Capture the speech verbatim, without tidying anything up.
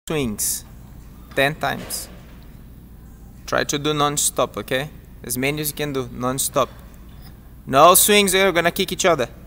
swings ten times. Try to do non-stop, okay? As many as you can do, non-stop. No swings, we're gonna kick each other.